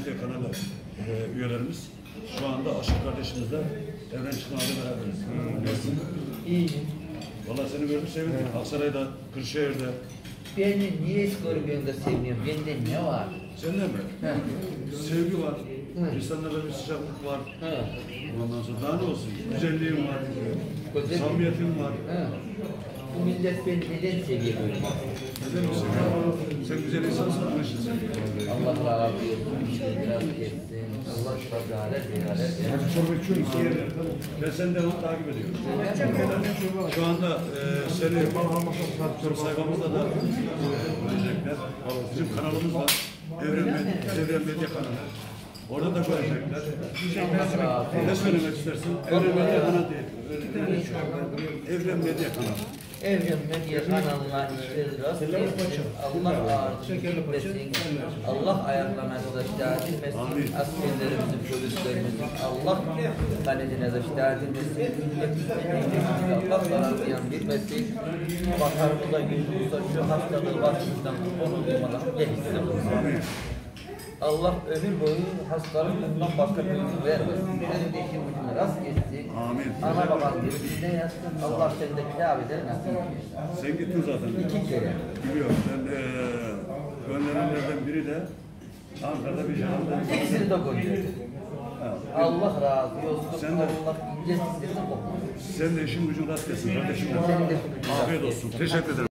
Medya kanalı üyelerimiz. Şu anda Aşık kardeşimizle Evren Çıkınağ'da beraberiz. Nasılsın? İyi. Valla seni gördük sevindik. Aksaray'da, Kırşehir'de. Beni niye görmüyorsun da sevmiyorsun? Bende ne var? Sende mi? He. Sevgi var. Hı. İnsanlarda bir sıcaklık var. He. Ondan sonra daha ne olsun? Güzelliğin var. Güzel. Samimiyetin var. He. Bu millet beni neden seviyor böyle? Neden mi seviyor? Sen güzel insansın, onun için seviyor. Allah razı olsun. Biraz etsin. Allah şükürler versin. Çorba içiyor musun? Ben seni devamlı takip ediyorum. Şu anda seni sayfamızda da görecekler. Bizim kanalımız var. Evren Medya kanalı. Orada da görecekler. Ne söylemek istersin? Evren Medya kanalı değil. Evren Medya kanalı. Evren Medya kanalına işleri rast etsin. Allah ağırlığı gitmesin. Allah ayaklarına taşlar etmesin. Askerlerimizin, polislerimizin Allah kanedine taşlar etmesin. Allah zararlayan bilmesin. Bakarımıza yüzümüzde şu hastalığı başımızdan onu duymadan gelsin. Allah ömür boyu hastalık bundan başka bir ömür vermesin. Benim de işim gücüne rast etsin. Amin. Ana babam birbirine yatsın. Allah seni de Kabe'de nasip. Sen gittin zaten. 2 kere. Biliyorum. Ben gönderenlerden biri de Ankara'da bir canlı. İkisini de gönderdim. Allah razı olsun. Sen de- Allah ince sesini kopmasın. Sen de işin gücün rast gelsin kardeşim. Senin de işin gücün rast Afiyet gelsin. olsun. Teşekkür ederim.